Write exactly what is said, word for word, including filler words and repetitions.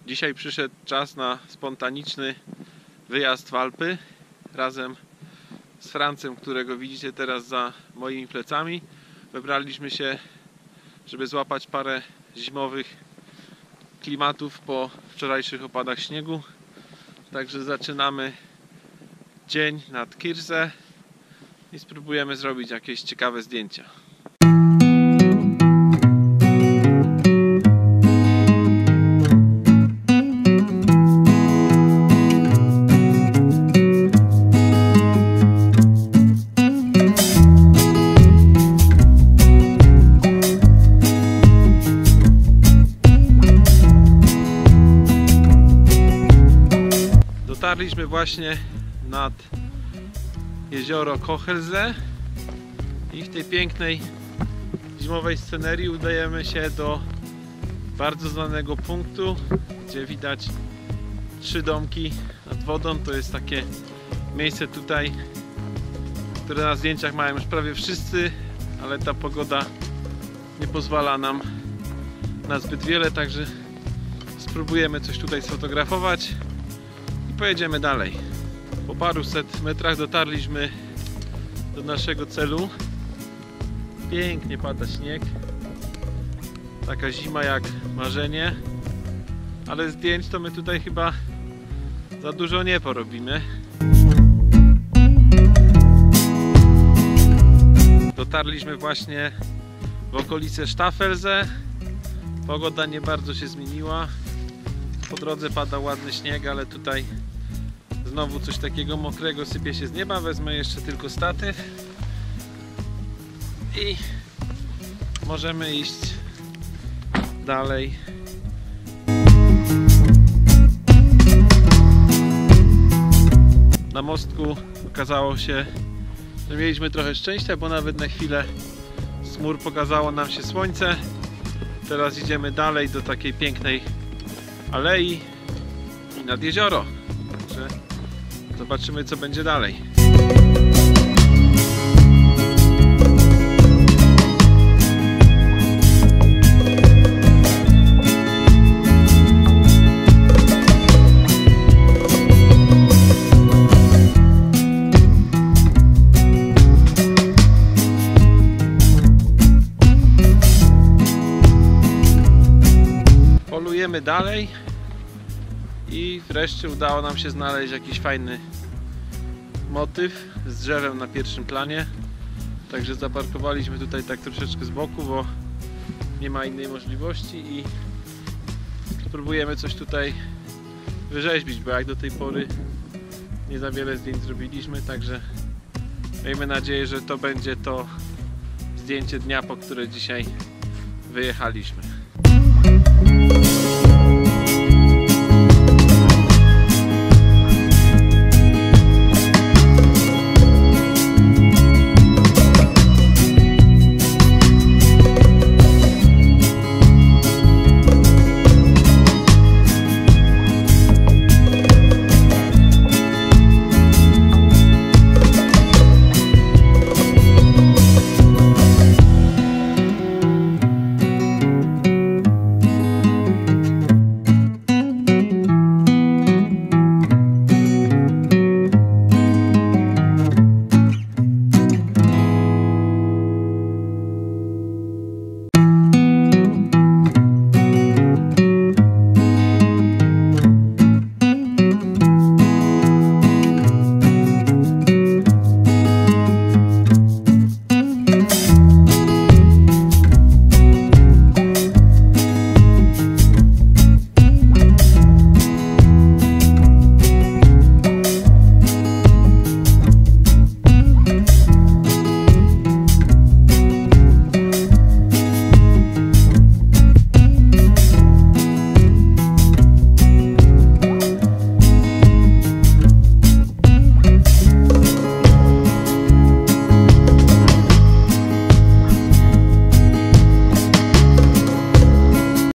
Dzisiaj przyszedł czas na spontaniczny wyjazd w Alpy razem z Francem, którego widzicie teraz za moimi plecami. Wybraliśmy się, żeby złapać parę zimowych klimatów po wczorajszych opadach śniegu. Także zaczynamy dzień nad Kirse i spróbujemy zrobić jakieś ciekawe zdjęcia. Dotarliśmy właśnie nad jezioro Kochelse i w tej pięknej zimowej scenerii udajemy się do bardzo znanego punktu, gdzie widać trzy domki nad wodą. To jest takie miejsce tutaj, które na zdjęciach mają już prawie wszyscy, ale ta pogoda nie pozwala nam na zbyt wiele, także spróbujemy coś tutaj sfotografować i pojedziemy dalej. Po paruset metrach dotarliśmy do naszego celu. Pięknie pada śnieg. Taka zima jak marzenie. Ale zdjęć to my tutaj chyba za dużo nie porobimy. Dotarliśmy właśnie w okolice Staffelse. Pogoda nie bardzo się zmieniła. Po drodze pada ładny śnieg, ale tutaj znowu coś takiego mokrego sypie się z nieba. Wezmę jeszcze tylko statyw i możemy iść dalej. Na mostku okazało się, że mieliśmy trochę szczęścia, bo nawet na chwilę z chmur pokazało nam się słońce. Teraz idziemy dalej do takiej pięknej alei i nad jezioro. Także zobaczymy, co będzie dalej. Polujemy dalej i wreszcie udało nam się znaleźć jakiś fajny motyw z drzewem na pierwszym planie. Także zaparkowaliśmy tutaj tak troszeczkę z boku, bo nie ma innej możliwości i spróbujemy coś tutaj wyrzeźbić, bo jak do tej pory nie za wiele zdjęć zrobiliśmy, także miejmy nadzieję, że to będzie to zdjęcie dnia, po które dzisiaj wyjechaliśmy.